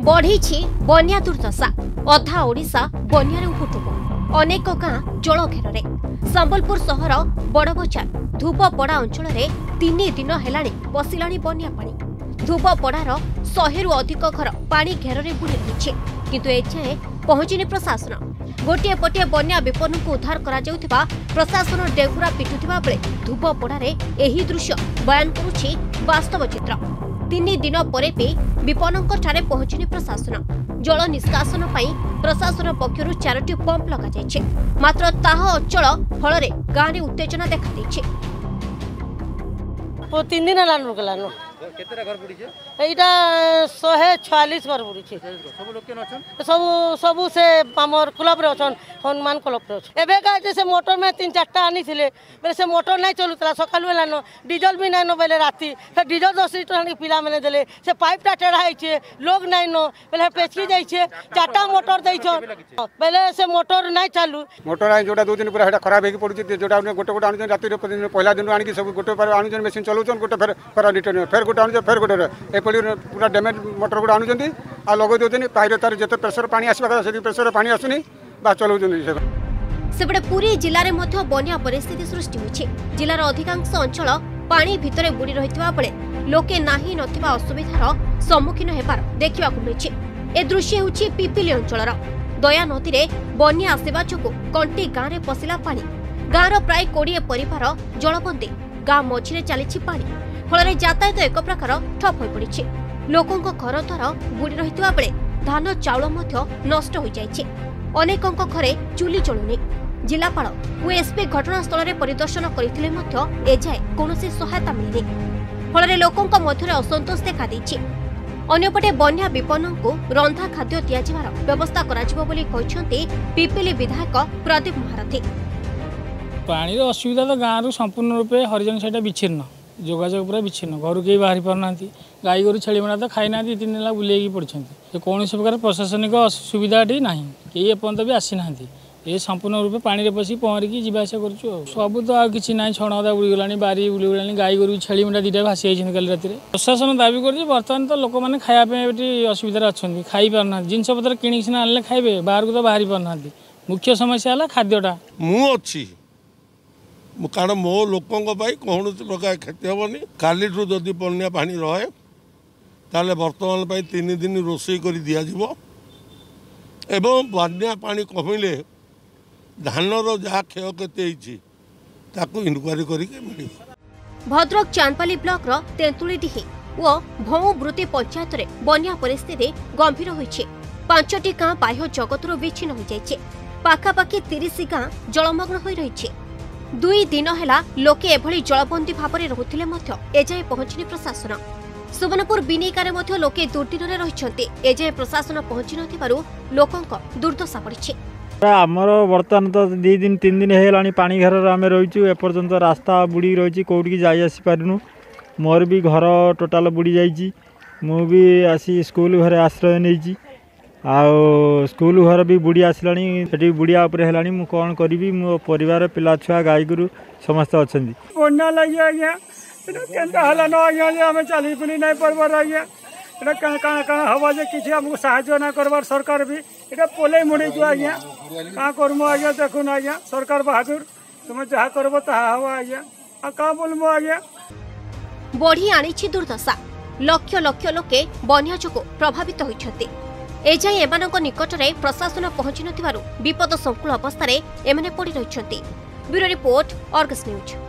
बढ़ी बन्या दुर्दशा अधा ओडिशा बन्यारे उपुटुब अनेक गाँ जल घेर संबलपुर सहर बड़बजार धूपपड़ा अंचल 3 दिन हेलाणी पशिलाणी बन्या पानी धूपपड़ार 100 रु अधिक घर पानी घेर बुड़ी रही किंतु एजाए पहुंचनी प्रशासन गोटे पटे बन्या विपन्न को उद्धार करा जाउथिबा प्रशासन डेगुरा पिटुथिबा बेले धूपपड़ारे एही दृश्य बयान करुछि वास्तव चित्र 3 दिन परे भी विपन्नक ठारे पहुंचनी प्रशासन जल निष्कासन पाई प्रशासन पक्षरु 4टी पंप लगा जायछि मात्र ताह अचल फल गाँव में उत्तेजना देखा देछि 3 दिन लानु गलानु केतेरा घर बुड़ी छे एटा 146 घर बुड़ी छे सब लोग केन अछन सब से हमर क्लब रे अछन हनुमान क्लब रे अछन एबे का जे से मोटर में 3-4टा आनी थिले बेले से मोटर नै चलुतला सकाल लानो डीजल भी नै न बेले राती से डीजल 10 लीटर आनी पिला माने देले से पाइपटा टेढ़ा है छे लोग नै न बेले पेचकी जाय छे 4टा मोटर दै छ बेले से मोटर नै चालू मोटर आई जोटा 2 दिन पूरा हेटा खराब हे पड़ुछि जोटा गोटे आनु राती रे पहला दिन आनी सब गोटे पर आनु मशीन चलाउछन गोटे फेर रिटर्न फेर गोटे आनु फेर गोटे एपड़ी पूरा डैमेज मोटर गुड़ा आनुचंती आ लगै दोचनी पाइरे तार जते प्रेशर पानी आसीबा कथा सेति प्रेशर पानी आसुनी बा चलाउचंती सेपटे पुरी जिल्ला रे मध्य बन्या परिस्थिति सृष्टि होछि जिल्लार अधिकांश अंचल पानी भितरे बुड़ी रहितबा बेले लोके नाही नथिबा असुविधार सम्मुखीन हेबार देखिबाकु मिलिछि ए दृश्य होछि पिपिली अंचलर दया नदी रे बन्या आसीबा चकु कंटी गाँ रे पसिला पानी गाँर प्राय 20 परिवार जलबंदी गाँ मझिरे चलीछि पानी फल यातायात एक प्रकार ठप हो पड़ी लोकों घर द्वार बुड़ी रही बेले धान चाउल नष्ट हो जाइए अनेकों घरे चुली चलुनी जिलापाल और एसपी घटनास्थल परिदर्शन करते एजाए कौन सहायता मिलनी फल लोकों मध्य असंतोष देखा अंपटे बन्या विपन्न को रंधा खाद्य दिजार व्यवस्था पिपिली विधायक प्रदीप महारथी पानी असुविधा तो गाँव संपूर्ण रूपे हरिजन साइड विच्छिन्न जोगाजोग पूरा विच्छिन्न घर कहीं बाहरी पारना गाई गोरु छेली मेढ़ा तो खाई ना 3 दिन बुले पड़ते कौन प्रकार प्रशासनिक सुविधा ना कहीं एपर्त भी आसी ना ये संपूर्ण रूपे पानी पशि पहरिकी जावास कर सब तो आउ कि ना छणदा बुड़ीगला बारी बुड़ीगला गाई गोरु छेली मेढ़ा 2टा भासी जाती कल राति प्रशासन दाबी कर बर्तमान तो लोक मैंने खायापी असुविधा अच्छा खाई पारना जिनपतर किणी सीना आने खाइबे बाहर को तो बाहरी पारना मुख्य समस्या है खाद्यटा मुझे कारण मो लोकों कौन प्रकार क्षति हेनी काली जदि बन्या पानी रहे ताले बर्तमान 3 दिन रोषे कर दिज्व एवं बन्या पानी कमिले धानर जहाँ क्षयक्षति इनक्वारी कर भद्रक चांदपाली ब्लॉक तेंतुलीडीही और भौवृत्ति पंचायत रे बन्या परिस्थिति गंभीर होइछे 5टी गाँ बाह्य जगतरू विच्छिन्न हो जाइछे पाखापाखि 30 गाँ जलमग्न हो रही 2 दिन हेला लोके एभली जलबंदी भावरे रहुथिले मध्य एजाए पहुंचनी प्रशासन सुवर्णपुर बिनिकारे मध्य लोके दुर्दिन रहिछन्ते एजाए प्रशासन पहुंची नथिबारु लोकंक दुर्दशा पड़िछि आमर बर्तमान तो 2 दिन 3 दिन हेलानी पानी घर आम रहीचु एपर्यंत रास्ता बुड़ी रही कौटी जाई आसी पारिनु मोर भी घर टोटाल बुड़ी जाइछि मु भी आसी स्कूल घरे आश्रय नेछि आउ स्कूल घर भी बुड़ी आसलानी सेठी बुड़िया उपरे हेलानी मु कोन करबी मो परिवार पिला छुआ गाई गुरु समस्त अछंदी कोना लागि आया एटा केनता हला न आया जे हम चाली पुली नै परबर आया एटा का हवा जे किछि हमको सहायता ना करबार सरकार भी एटा पोले मुड़ी जो आया का करमो आया देखो ना आया सरकार बहादुर तुम जहा करबो ताहा हवा आया आ का बोलमो आया बढ़ी आनिछि दुर्दशा लक्ष लक्ष लोके बन्या जोगु प्रभावित होइछथि एजाए एमानक निकटरे प्रशासन पहुंची नथिबारु विपद संकुल अवस्था एमाने पड़ी रहिछन्ति ब्यूरो रिपोर्ट अर्गस न्यूज।